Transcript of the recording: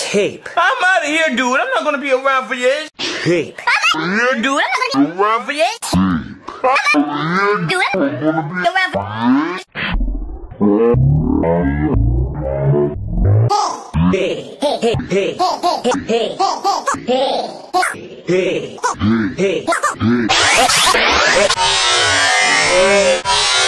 Tape. I'm out of here, dude. I'm not gonna be around for this. Tape. Yeah, dude. I'm not gonna be around for this. Dude, I'm not gonna be around for Hey, hey, hey, hey, hey, hey, hey, hey.